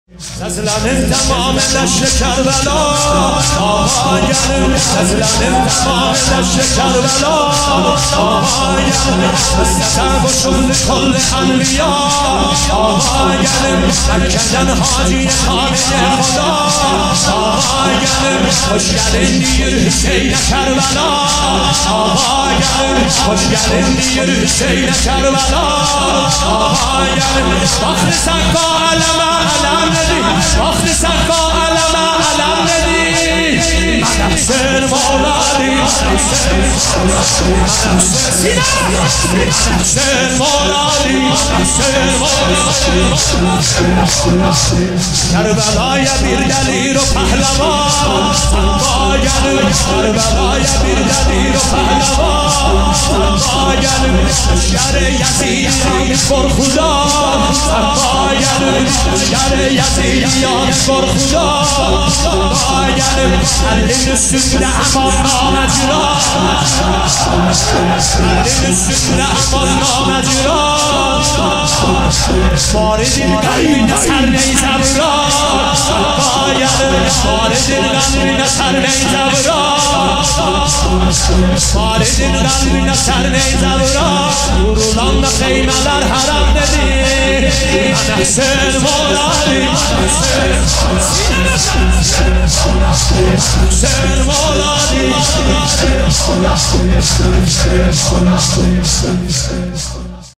Sazlanır tamam leşe Kerbela Ağa gelin Sazlanır tamam leşe Kerbela Ağa gelin Sefer boşuldu kolli enbiya Ağa gelin Mekke'den Hacı'ya Kabe'ye Huda Ağa gelin Hoş gelin diyor Hüseyin'e Kerbela Ağa gelin Hoş gelin diyor Hüseyin'e Kerbela Ağa gelin Bakri sakka aleme alem وقت سکا علم علم ندی من حسین مولادی من حسین مولادی کربلای بیر دلیر و پهلوان باید کربلای بیر دلیر و پهلوان باید شر یزیدی پر خدا باید شر یزیدیان پر خدا باید علم سنده امان نامجرا علم سنده امان نامجرا باردین قلبی نسر نیزبرا باید باردین قلبی نسر نیزبرا باردین قلبی نسر نیزبرا ورولان da خیمه‌ler haram dedi من حسین مولادی حسین مولادی